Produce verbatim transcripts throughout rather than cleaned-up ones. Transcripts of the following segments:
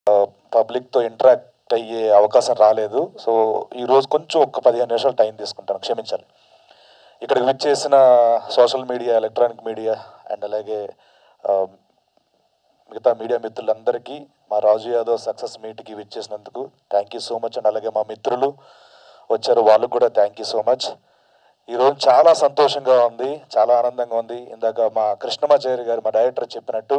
పబ్లిక్తో interact అయ్యే అవకాశం రాలేదు. సో ఈరోజు కొంచెం ఒక పదిహేను నిమిషాలు టైం తీసుకుంటాను, క్షమించాలి. ఇక్కడికి విచ్చేసిన social media, electronic media and అలాగే మిగతా మీడియా మిత్రులందరికీ మా రాజు యాదవ్ సక్సెస్ మీట్కి విచ్చేసినందుకు thank you so much. And అలాగే మా మిత్రులు వచ్చారు, వాళ్ళకు కూడా థ్యాంక్ యూ సో మచ్. ఈరోజు చాలా సంతోషంగా ఉంది, చాలా ఆనందంగా ఉంది. ఇందాక మా కృష్ణమాచారి గారు, మా డైరెక్టర్ చెప్పినట్టు,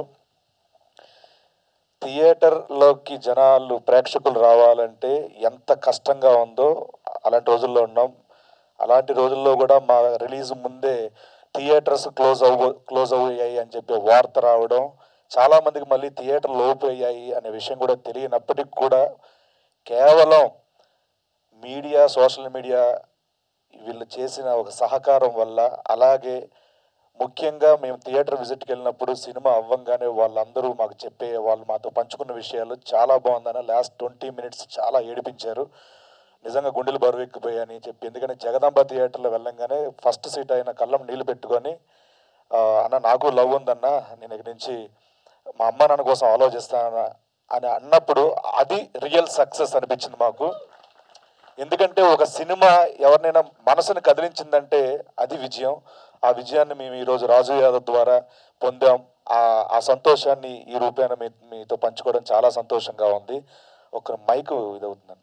థియేటర్లోకి జనాలు, ప్రేక్షకులు రావాలంటే ఎంత కష్టంగా ఉందో అలాంటి రోజుల్లో ఉన్నాం. అలాంటి రోజుల్లో కూడా మా రిలీజ్ ముందే థియేటర్స్ క్లోజ్ అవ్వ క్లోజ్ అయ్యాయి అని చెప్పి వార్త రావడం, చాలామందికి మళ్ళీ థియేటర్లు ఓపెన్ అయ్యాయి అనే విషయం కూడా తెలియనప్పటికి కూడా కేవలం మీడియా, సోషల్ మీడియా వీళ్ళు చేసిన ఒక సహకారం వల్ల, అలాగే ముఖ్యంగా మేము థియేటర్ విజిట్కి వెళ్ళినప్పుడు సినిమా అవ్వంగానే వాళ్ళందరూ మాకు చెప్పే, వాళ్ళు మాతో పంచుకున్న విషయాలు చాలా బాగుందని, లాస్ట్ ట్వంటీ మినిట్స్ చాలా ఏడిపించారు. నిజంగా గుండెలు బరువెక్కిపోయాయని చెప్పి, ఎందుకంటే జగదాంబ థియేటర్లో వెళ్ళంగానే ఫస్ట్ సీట్ అయిన కళ్ళం నీళ్ళు పెట్టుకొని, అన్న నాకు లవ్ ఉందన్న, నేను ఇక్కడి నుంచి మా అమ్మ నాన్న కోసం ఆలోచిస్తాను అని అన్నప్పుడు అది రియల్ సక్సెస్ అనిపించింది మాకు. ఎందుకంటే ఒక సినిమా ఎవరినైనా మనసును కదిలించిందంటే అది విజయం. ఆ విజయాన్ని మేము ఈరోజు రాజు యాదవ్ ద్వారా పొందాం. ఆ సంతోషాన్ని ఈ రూపాన మీ మీతో పంచుకోవడం చాలా సంతోషంగా ఉంది. ఒక మైకు ఇదవుతుందండి.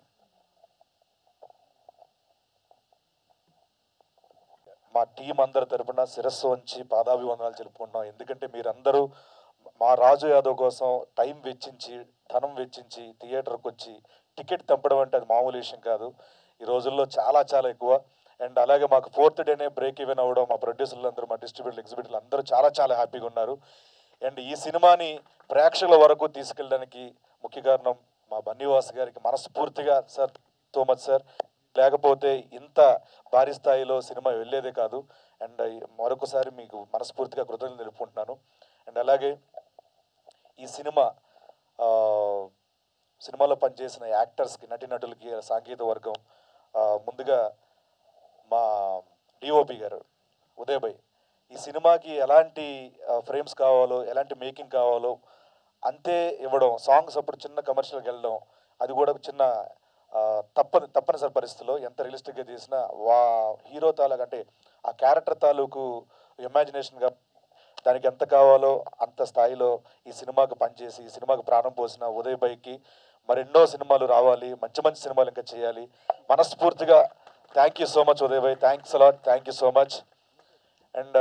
మా టీం అందరి తరపున శిరస్సు వంచి పాదాభివందనాలు తెలుపుకుంటున్నాం. ఎందుకంటే మీరందరూ మా రాజు యాదవ్ కోసం టైం వెచ్చించి, ధనం వెచ్చించి, థియేటర్కి వచ్చి టికెట్ తెంపడం అంటే అది మామూలు విషయం కాదు. ఈ రోజుల్లో చాలా చాలా ఎక్కువ. అండ్ అలాగే మాకు ఫోర్త్ డేనే బ్రేక్ ఈవెన్ అవ్వడం, మా ప్రొడ్యూసర్లు అందరూ, మా డిస్ట్రిబ్యూటర్లు, ఎగ్జిబిటర్లు అందరూ చాలా చాలా హ్యాపీగా ఉన్నారు. అండ్ ఈ సినిమాని ప్రేక్షకుల వరకు తీసుకెళ్ళడానికి ముఖ్య కారణం మా బన్నీవాస్ గారికి మనస్ఫూర్తిగా సార్, సో మచ్ సార్. లేకపోతే ఇంత భారీ స్థాయిలో సినిమా వెళ్ళేదే కాదు. అండ్ మరొకసారి మీకు మనస్ఫూర్తిగా కృతజ్ఞతలు తెలుపుకుంటున్నాను. అండ్ అలాగే ఈ సినిమా సినిమాలో పనిచేసిన యాక్టర్స్కి, నటీనటులకి, సాంకేతిక వర్గం, ముందుగా మా డిఓపి గారు ఉదయ్ భాయ్, ఈ సినిమాకి ఎలాంటి ఫ్రేమ్స్ కావాలో, ఎలాంటి మేకింగ్ కావాలో అంతే ఇవ్వడం. సాంగ్స్ అప్పుడు చిన్న కమర్షియల్కి వెళ్ళడం, అది కూడా చిన్న తప్పని తప్పనిసరి పరిస్థితుల్లో ఎంత రియలిస్టిక్గా చేసినా వా హీరో తాలూకు, అంటే ఆ క్యారెక్టర్ తాలూకు ఇమాజినేషన్గా దానికి ఎంత కావాలో అంత స్థాయిలో ఈ సినిమాకి పనిచేసి, ఈ సినిమాకి ప్రాణం పోసిన ఉదయ్ భాయ్కి మరెన్నో సినిమాలు రావాలి, మంచి మంచి సినిమాలు ఇంకా చేయాలి. మనస్ఫూర్తిగా thank you so much Uday భాయ్, thanks a lot, thank you so much. And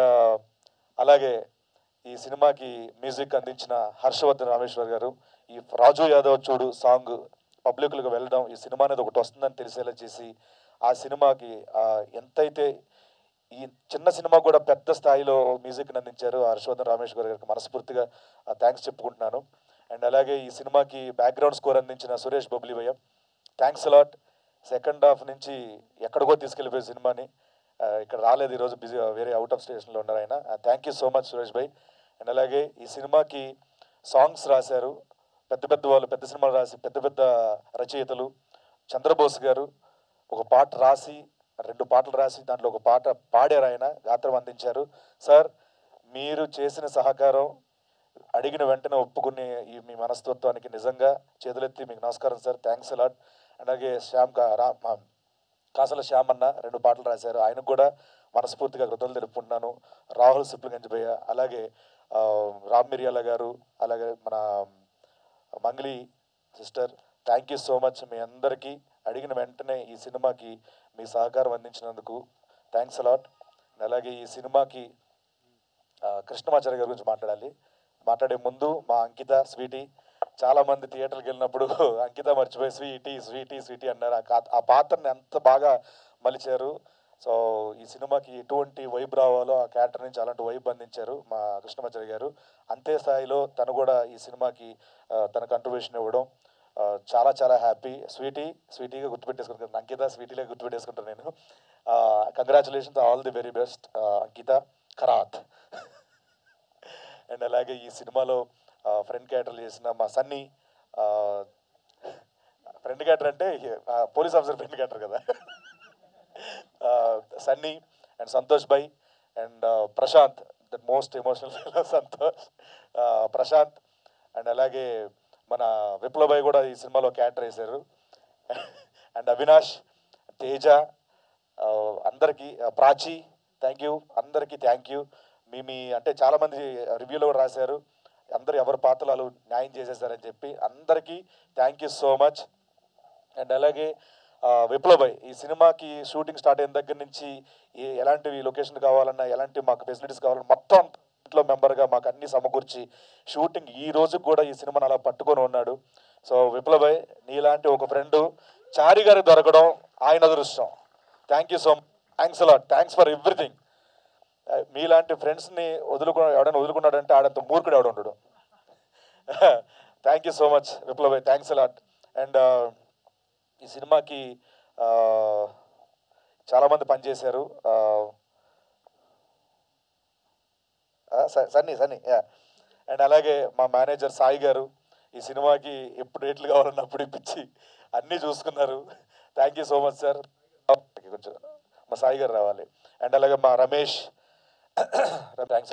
అలాగే ఈ సినిమాకి మ్యూజిక్ అందించిన హర్షవర్ధన్ రామేశ్వర్ గారు, ఈ రాజు యాదవ్ చూడు సాంగ్ పబ్లిక్లకు వెళ్ళడం, ఈ సినిమా అనేది ఒకటి వస్తుందని తెలిసేలా చేసి, ఆ సినిమాకి ఎంతైతే ఈ చిన్న సినిమా కూడా పెద్ద స్థాయిలో మ్యూజిక్ని అందించారు హర్షవర్ధన్ రామేశ్వర్ గారికి మనస్ఫూర్తిగా థ్యాంక్స్ చెప్పుకుంటున్నాను. అండ్ అలాగే ఈ సినిమాకి బ్యాక్గ్రౌండ్ స్కోర్ అందించిన సురేష్ బబ్లీవయ్య, థ్యాంక్స్ అలాట్. సెకండ్ హాఫ్ నుంచి ఎక్కడికో తీసుకెళ్ళిపోయే సినిమాని, ఇక్కడ రాలేదు ఈరోజు, బిజీ వేరే అవుట్ ఆఫ్ స్టేషన్లో ఉన్నారు ఆయన. Thank you so much Suresh భాయ్. అండ్ అలాగే ఈ సినిమాకి సాంగ్స్ రాశారు పెద్ద పెద్ద వాళ్ళు, పెద్ద సినిమాలు రాసి పెద్ద పెద్ద రచయితలు. చంద్రబోస్ గారు ఒక పాట రాసి, రెండు పాటలు రాసి దాంట్లో ఒక పాట పాడారు, ఆయన గాత్రం అందించారు. సార్, మీరు చేసిన సహకారం, అడిగిన వెంటనే ఒప్పుకునే ఈ మీ మనస్తత్వానికి నిజంగా చేతులెత్తి మీకు నమస్కారం సార్, థ్యాంక్స్ అలాట్. అలాగే శ్యామ్ రా కాసల శ్యామ్ అన్న రెండు పాటలు రాశారు, ఆయనకు కూడా మనస్ఫూర్తిగా కృతజ్ఞతలు తెలుపుకుంటున్నాను. రాహుల్ సిప్లిగంజ్భయ్య, అలాగే రామ్ మిరియాల గారు, అలాగే మన Mangli sister, thank you so much. మీ అందరికీ అడిగిన వెంటనే ఈ సినిమాకి మీ సహకారం అందించినందుకు థ్యాంక్స్ అలాట్. అలాగే ఈ సినిమాకి కృష్ణమాచారి గారి గురించి మాట్లాడాలి. మాట్లాడే ముందు మా అంకిత, స్వీటీ, చాలామంది థియేటర్కి వెళ్ళినప్పుడు అంకిత మర్చిపోయి స్వీటీ స్వీటీ స్వీటీ అన్నారు. ఆ పాత్రని ఎంత బాగా మలిచారు. సో ఈ సినిమాకి ఎటువంటి వైబ్ రావాలో ఆ క్యారెక్టర్ నుంచి అలాంటి వైబ్ అందించారు మా కృష్ణమాచారి గారు. అంతే స్థాయిలో తను కూడా ఈ సినిమాకి తన కంట్రిబ్యూషన్ ఇవ్వడం చాలా చాలా హ్యాపీ. స్వీటీ స్వీటీగా గుర్తుపెట్టేసుకుంటాను, అంకిత స్వీటీగా గుర్తుపెట్టేసుకుంటాను నేను. Congratulations, all the very best Ankita Kharat. And అలాగే ఈ సినిమాలో ఫ్రెండ్ క్యారెక్టర్లు చేసిన మా సన్నీ, ఫ్రెండ్ క్యారెక్టర్ అంటే పోలీస్ ఆఫీసర్ ఫ్రెండ్ క్యారెక్టర్ కదా, సన్నీ అండ్ సంతోష్ భాయ్ and Prashanth, the most emotional Santosh, Prashanth. And అలాగే మన విప్లబాయ్ కూడా ఈ సినిమాలో క్యారెక్టర్ వేశారు. అండ్ అవినాష్, తేజ, అందరికీ, ప్రాచి, థ్యాంక్ యూ, అందరికీ థ్యాంక్ యూ. మీ మీ అంటే చాలామంది రివ్యూలో కూడా రాశారు, అందరూ ఎవరి పాత్రలు న్యాయం చేసేసారని చెప్పి. అందరికీ thank you so much. And అలాగే విప్లబాయ్ ఈ సినిమాకి షూటింగ్ స్టార్ట్ అయిన దగ్గర నుంచి ఎలాంటివి లొకేషన్ కావాలన్నా, ఎలాంటి మాకు ఫెసిలిటీస్ కావాలన్నా మొత్తం ఇంట్లో మెంబర్గా మాకు అన్ని సమకూర్చి షూటింగ్ ఈ రోజు కూడా ఈ సినిమాని అలా పట్టుకొని ఉన్నాడు. సో విప్లబాయ్, నీలాంటి ఒక ఫ్రెండ్ చారి గారికి దొరకడం ఆయన అదృష్టం. Thank you so much, thanks a lot, thanks for everything. మీలాంటి ఫ్రెండ్స్ని వదులుకు ఎవడైనా వదులుకున్నాడంటే ఆడంత మూర్ఖుడు ఎవడు ఉండడు. థ్యాంక్ యూ సో మచ్ విప్లబాయ్, థ్యాంక్స్ అలాట్. అండ్ ఈ సినిమాకి చాలామంది పనిచేశారు. సన్నీ సన్నీ అండ్ అలాగే మా మేనేజర్ సాయి గారు ఈ సినిమాకి ఎప్పుడు రేట్లు కావాలన్నా అప్పుడు ఇప్పించి అన్నీ చూసుకున్నారు. Thank you so much sir. కొంచెం మా సాయి గారు రావాలి. అండ్ అలాగే మా రమేష్, థ్యాంక్స్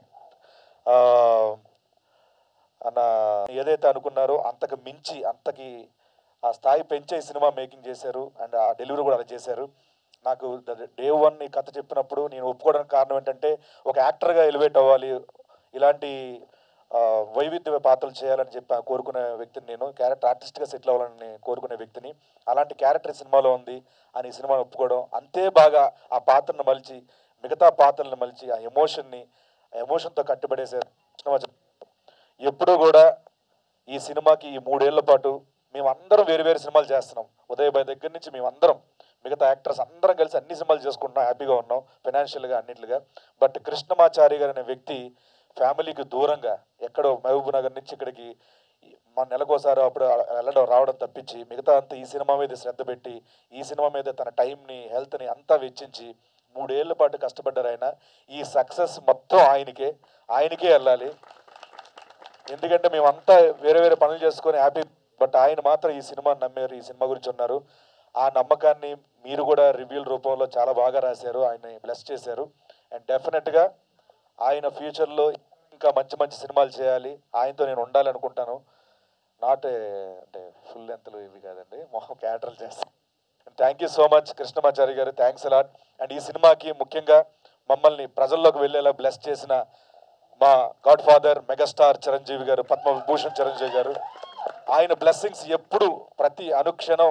అన్న. ఏదైతే అనుకున్నారో అంతకు మించి, అంతకి ఆ స్థాయి పెంచే సినిమా మేకింగ్ చేశారు. అండ్ ఆ డెలివరీ కూడా అలా చేశారు. నాకు డే వన్ ఈ కథ చెప్పినప్పుడు నేను ఒప్పుకోవడానికి కారణం ఏంటంటే, ఒక యాక్టర్గా ఎలివేట్ అవ్వాలి, ఇలాంటి వైవిధ్య పాత్రలు చేయాలని చెప్పి కోరుకునే వ్యక్తిని నేను. క్యారెక్టర్ ఆర్టిస్ట్గా సెటిల్ అవ్వాలని కోరుకునే వ్యక్తిని. అలాంటి క్యారెక్టర్ సినిమాలో ఉంది అని ఈ సినిమాని ఒప్పుకోవడం, అంతే బాగా ఆ పాత్రను మలిచి మిగతా పాత్రలను మలిచి ఆ ఎమోషన్ని ఆ ఎమోషన్తో కట్టుబడేశారు. ఎప్పుడూ కూడా ఈ సినిమాకి ఈ మూడేళ్ల పాటు మేమందరం వేరు వేరు సినిమాలు చేస్తున్నాం. ఉదయబాయ్ దగ్గర నుంచి మేమందరం, మిగతా యాక్టర్స్ అందరం కలిసి అన్ని సినిమాలు చేసుకుంటున్నాం, హ్యాపీగా ఉన్నాం ఫైనాన్షియల్గా అన్నింటిగా. బట్ కృష్ణమాచారి గారు అనే వ్యక్తి ఫ్యామిలీకి దూరంగా ఎక్కడో మహబూబ్ నగర్ నుంచి ఇక్కడికి మన నెలకోసారి అప్పుడు వెళ్ళడం రావడం తప్పించి మిగతా అంతా ఈ సినిమా మీద శ్రద్ధ పెట్టి ఈ సినిమా మీద తన టైంని, హెల్త్ని అంతా వెచ్చించి మూడేళ్ల పాటు కష్టపడ్డారు ఆయన. ఈ సక్సెస్ మొత్తం ఆయనకే ఆయనకే వెళ్ళాలి. ఎందుకంటే మేమంతా వేరే వేరే పనులు చేసుకొని హ్యాపీ, బట్ ఆయన మాత్రం ఈ సినిమాని నమ్మారు, ఈ సినిమా గురించి ఉన్నారు. ఆ నమ్మకాన్ని మీరు కూడా రివ్యూల రూపంలో చాలా బాగా రాశారు, ఆయన్ని బ్లెస్ చేశారు. అండ్ డెఫినెట్గా ఆయన ఫ్యూచర్లో ఇంకా మంచి మంచి సినిమాలు చేయాలి, ఆయనతో నేను ఉండాలి అనుకుంటాను. నాట్ అంటే ఫుల్ లెంత్లు ఇవి కాదండి, మొహం క్యారెక్టర్లు చేస్తాను. Thank you so much Krishnamachari గారు, థ్యాంక్స్ అలాట్. అండ్ ఈ సినిమాకి ముఖ్యంగా మమ్మల్ని ప్రజల్లోకి వెళ్ళేలా బ్లెస్ చేసిన మా గాడ్ ఫాదర్ మెగాస్టార్ చిరంజీవి గారు, పద్మవిభూషణ్ చిరంజీవి గారు, ఆయన బ్లెస్సింగ్స్ ఎప్పుడు ప్రతి అనుక్షణం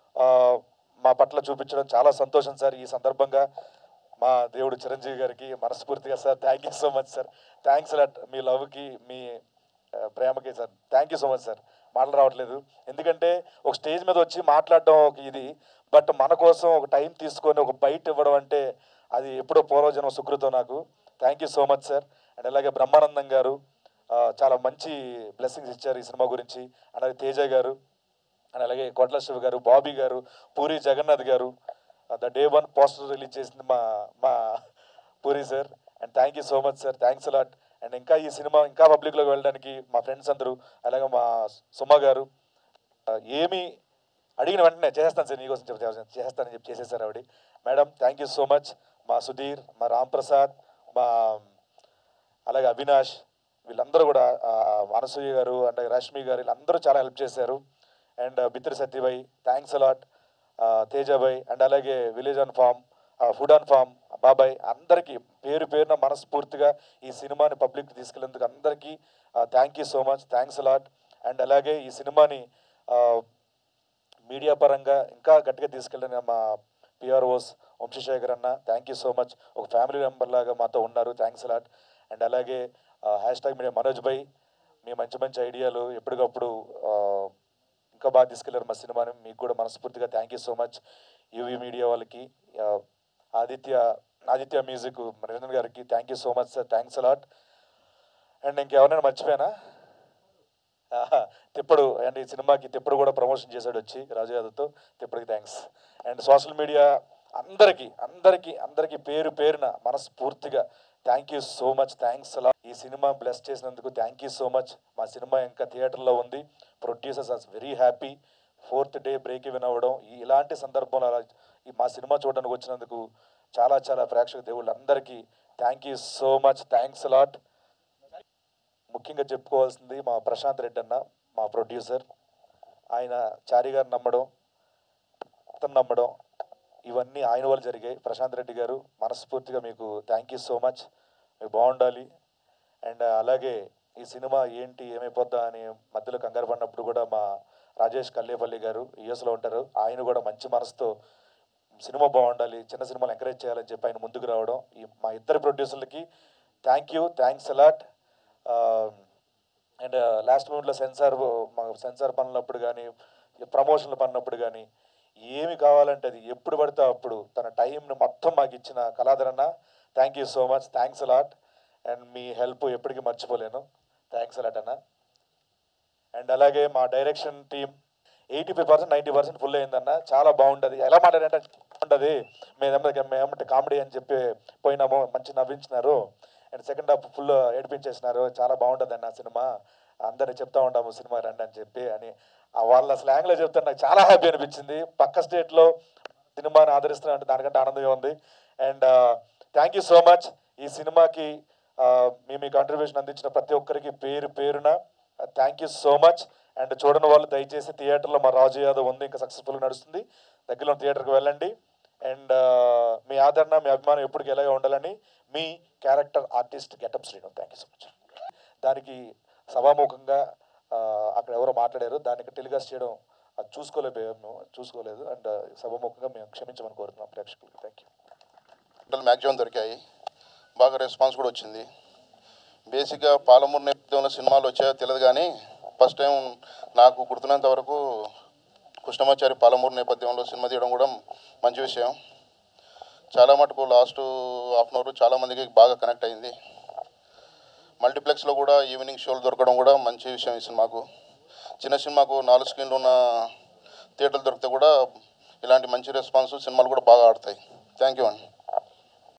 మా పట్ల చూపించడం చాలా సంతోషం సార్. ఈ సందర్భంగా మా దేవుడు చిరంజీవి గారికి మనస్ఫూర్తిగా sir thank you so much sir, thanks a lot. మీ లవ్కి, మీ ప్రేమకి sir thank you so much sir. మాటలు రావట్లేదు, ఎందుకంటే ఒక స్టేజ్ మీద వచ్చి మాట్లాడడం ఒక ఇది, బట్ మన కోసం ఒక టైం తీసుకొని ఒక బైట్ ఇవ్వడం అంటే అది ఎప్పుడో పూర్వజన్మ సుకృతం నాకు. Thank you so much sir. And అలాగే బ్రహ్మానందం గారు చాలా మంచి బ్లెస్సింగ్స్ ఇచ్చారు ఈ సినిమా గురించి. అలాగే తేజ గారు, అండ్ అలాగే కొట్ల శివ గారు, బాబీ గారు, పూరి జగన్నాథ్ గారు, the day one poster release చేసింది మా మా Puri sir. And thank you so much sir, thanks a lot. And ఇంకా ఈ సినిమా ఇంకా పబ్లిక్లోకి వెళ్ళడానికి మా ఫ్రెండ్స్ అందరూ, అలాగే మా సుమ గారు ఏమి అడిగిన వెంటనే చేసేస్తాను సార్, నీకోసం చెప్పి చేసేస్తానని చెప్పి చేసేసారు ఆవిడ. Madam thank you so much. మా సుధీర్, మా రామ్ ప్రసాద్, మా అలాగే అవినాష్, వీళ్ళందరూ కూడా అనసూయ గారు అండ్ రష్మి గారు, వీళ్ళందరూ చాలా హెల్ప్ చేశారు. అండ్ బిత్రి సత్యభాయ్, థ్యాంక్స్ అలాట్. తేజాబాయ్, అండ్ అలాగే village on farm, food on farm బాబాయ్, అందరికీ పేరు పేరున మనస్ఫూర్తిగా ఈ సినిమాని పబ్లిక్ తీసుకెళ్ళేందుకు అందరికీ thank you so much, thanks a lot. And అలాగే ఈ సినిమాని మీడియా పరంగా ఇంకా గట్టిగా తీసుకెళ్ళిన మా పిఆర్ఓస్ వంశీశేఖర్ అన్న, థ్యాంక్ యూ సో మచ్. ఒక ఫ్యామిలీ మెంబర్ లాగా మాతో ఉన్నారు, థ్యాంక్స్ అలాట్. అండ్ అలాగే హ్యాష్ ట్యాగ్ మీడియా మనోజ్ భాయ్, మీ మంచి మంచి ఐడియాలు ఎప్పటికప్పుడు ఇంకా బాగా తీసుకెళ్లారు మా సినిమాని, మీకు కూడా మనస్ఫూర్తిగా thank you so much. UV media వాళ్ళకి, ఆదిత్య ఆదిత్య మ్యూజిక్ నిరంజన్ గారికి thank you so much sir, thanks a lot. And ఇంకెవరైనా మర్చిపోయానా? తిప్పుడు, అండ్ ఈ సినిమాకి తిప్పుడు కూడా ప్రమోషన్ చేశాడు వచ్చి రాజు యాదవ్తో, తిప్పుడికి థ్యాంక్స్. అండ్ సోషల్ మీడియా అందరికీ అందరికీ అందరికీ పేరు పేరున మనస్ఫూర్తిగా thank you so much, thanks a lot. ఈ సినిమా బ్లెస్ చేసినందుకు థ్యాంక్ యూ సో మచ్. మా సినిమా ఇంకా థియేటర్లో ఉంది, producers are very happy. Fourth day break even అవ్వడం, ఇలాంటి సందర్భంలో అలా ఈ మా సినిమా చూడడానికి వచ్చినందుకు చాలా చాలా ప్రేక్షక దేవుళ్ళందరికీ thank you so much, thanks a lot. ముఖ్యంగా చెప్పుకోవాల్సింది మా ప్రశాంత్ రెడ్డి అన్న, మా ప్రొడ్యూసర్. ఆయన చారి గారు నమ్మడం, అతను నమ్మడం, ఇవన్నీ ఆయన వల్ల జరిగాయి. ప్రశాంత్ రెడ్డి గారు మనస్ఫూర్తిగా మీకు థ్యాంక్ యూ సో మచ్. మీకు బాగుండాలి. అండ్ అలాగే ఈ సినిమా ఏంటి ఏమైపోద్దా అని మధ్యలో కంగారు పడినప్పుడు కూడా మా రాజేష్ కల్లేపల్లి గారు యూఎస్లో ఉంటారు, ఆయన కూడా మంచి మనసుతో సినిమా బాగుండాలి, చిన్న సినిమాలు ఎంకరేజ్ చేయాలని చెప్పి ఆయన ముందుకు రావడం, ఈ మా ఇద్దరు ప్రొడ్యూసర్లకి thank you, thanks a lot. And last మూమెంట్లో సెన్సార్ మా సెన్సార్ పనులప్పుడు కానీ ప్రమోషన్లు పడినప్పుడు కానీ ఏమి కావాలంటే అది ఎప్పుడు పడితే అప్పుడు తన టైంని మొత్తం మాకు ఇచ్చిన కళాధరన్న thank you so much, thanks a lot. And మీ హెల్ప్ ఎప్పటికీ మర్చిపోలేను, థ్యాంక్స్ అలాట్ అన్న. అండ్ అలాగే మా direction team eighty five percent ninety percent full అయిందన్న, చాలా బాగుంటుంది. ఎలా మాట్లాడంటే ఉంటుంది, మేమేమంటే మేమంటే కామెడీ అని చెప్పి పోయినాము, మంచి నవ్వించినారు. అండ్ సెకండ్ హాఫ్ ఫుల్ ఏడిపించేసినారు, చాలా బాగుంటుంది అన్న సినిమా, అందరినీ చెప్తా ఉంటాము సినిమా రండి అని చెప్పి అని వాళ్ళ స్లాంగ్లో చెప్తాను. నాకు చాలా హ్యాపీ అనిపించింది. పక్క స్టేట్లో సినిమాని ఆదరిస్తున్నా అంటే దానికంటే ఆనందంగా ఉంది. And thank you so much. ఈ సినిమాకి మీ మీ కాంట్రిబ్యూషన్ అందించిన ప్రతి ఒక్కరికి పేరు పేరున thank you so much. And చూడని వాళ్ళు దయచేసి థియేటర్లో మా రాజు యాదవ్ ఉంది, ఇంకా సక్సెస్ఫుల్గా నడుస్తుంది, దగ్గరలో థియేటర్కి వెళ్ళండి. అండ్ మీ ఆదరణ మీ అభిమానం ఎప్పటికీ ఎలాగే ఉండాలని మీ character artist getup Srinu. Thank you so much. దానికి సభాముఖంగా అక్కడ ఎవరో మాట్లాడారు, దానికి టెలికాస్ట్ చేయడం అది చూసుకోలేదు మేము చూసుకోలేదు అండ్ సభాముఖంగా మేము క్షమించమని కోరుతున్నాం ప్రేక్షకులకి. Thank you. మ్యాక్సిమం దొరికాయి, బాగా రెస్పాన్స్ కూడా వచ్చింది. బేసిక్గా పాలమూరు నేపథ్యంలో సినిమాలు వచ్చాయో తెలియదు కానీ ఫస్ట్ టైం నాకు గుర్తున్నంత వరకు కృష్ణమాచారి పాలమూరు నేపథ్యంలో సినిమా తీయడం కూడా మంచి విషయం. చాలా మటుకు లాస్ట్ హాఫ్ అన్ అవర్ చాలామందికి బాగా కనెక్ట్ అయింది. మల్టీప్లెక్స్లో కూడా ఈవినింగ్ షోలు దొరకడం కూడా మంచి విషయం. ఈ సినిమాకు చిన్న సినిమాకు నాలుగు స్క్రీన్లు ఉన్న థియేటర్లు దొరికితే కూడా ఇలాంటి మంచి రెస్పాన్స్ సినిమాలు కూడా బాగా ఆడతాయి. థ్యాంక్ యూ అండి.